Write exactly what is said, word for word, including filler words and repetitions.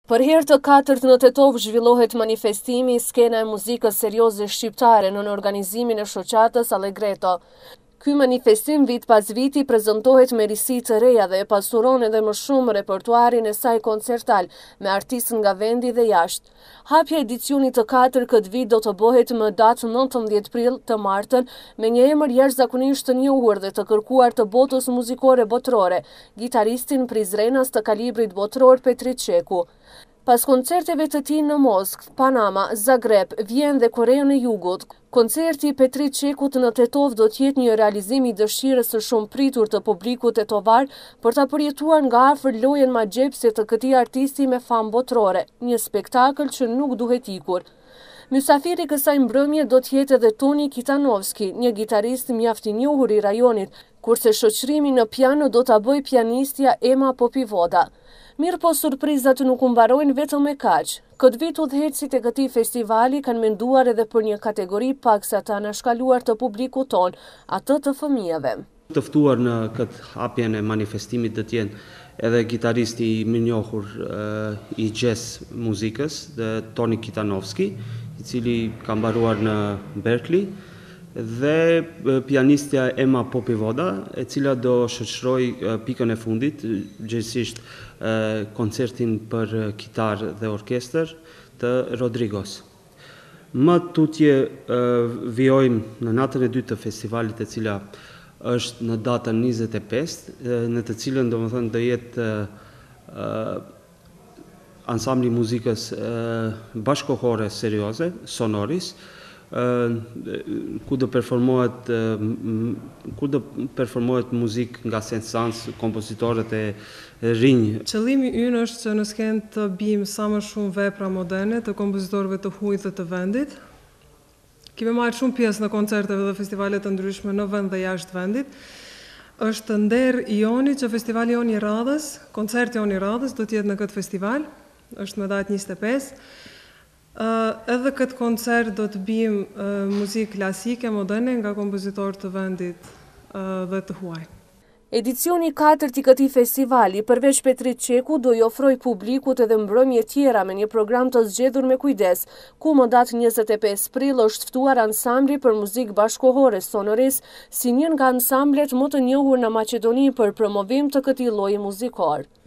Për herë të katërt në Tetov zhvillohet manifestimi Skena e muzikës serioze shqiptare në organizimin e shoqatës Allegretto. Ky manifestim vit pas viti prezantohet me risi të reja dhe e pasuron edhe më shumë repertuarin e saj koncertal me artistë nga vendi dhe jashtë. Hapja e edicionit të katërt këtë vit do të bëhet më datë nëntëmbëdhjetë prill të martën me një emër jashtëzakonisht të njohur dhe të kërkuar të botës muzikore botërore, gitaristin Prizrenas të kalibrit botëror Petri Çeku. Pas koncerteve të tij në Moskë, Panama, Zagreb, Vjenë dhe Korenë e Jugut, koncerti i Petrit Çekut në Tetov do të jetë një realizim i dëshirës së shumë pritur të publikut tetovar për ta përjetuar nga afër lojën magjepse të këtij artisti me famë botërore, një spektakël që nuk duhet ikur. Mysafiri kësaj mbrëmje do të jetë edhe Toni Kitanovski, një gitarist mjaft i njohur i rajonit, kurse shoqërimin në piano do ta bëjë pianistja Ema Popivoda. Mirë po surprizat nuk u mbarojnë vetëm me kaq. Këtë vit udhëheqësit e këtij festivali kanë menduar edhe për një kategori paksa të anashkaluar të publikut ton, atë të fëmijëve. Të ftuar në këtë hapjen e manifestimit do të jenë edhe gitaristi i mirënjohur uh, i jazz muzikës, Toni Kitanovski, i cili ka mbaruar në Berkeley, dhe pianistja Ema Popivoda, e cila do shoqëroj pikën e fundit, gjithsesi koncertin për kitar dhe orkestër të Rodrigos. Më tutje vijojmë në natën e dytë të festivalit, e cila është në datën njëzet e pesë, në të cilën domethënë do jetë ansambli muzikës bashkëkohore serioze, Sonoris, ku do performohet ku do performohet muzikë nga Sensans, kompozitorët e rinj. Qëllimi ynë është që në skenë të bijmë sa më shumë vepra moderne të kompozitorëve të huaj dhe të vendit. Kemi marrë shumë pjesë në koncerteve dhe festivalet të ndryshme në vend dhe jashtë vendit. Është nder i joni që festivali joni i radhës, koncerti joni i radhës do të jetë në këtë festival, është në datë njëzet e pesë. Uh, edhe këtë koncert do të bijmë uh, muzikë klasike, moderne nga kompozitorë të vendit uh, dhe të huaj. Edicioni i katërt i këtij festivali, përveç Petrit Çeku, do i ofroj publikut edhe mbrëmje tjera me një program të zgjedhur me kujdes, ku më datë njëzet e pesë prill është ftuar ansambli për muzikë bashkëkohore Sonoris, si një nga ansamblet më të njohur në Maqedoni për promovim të këtij lloji muzikor.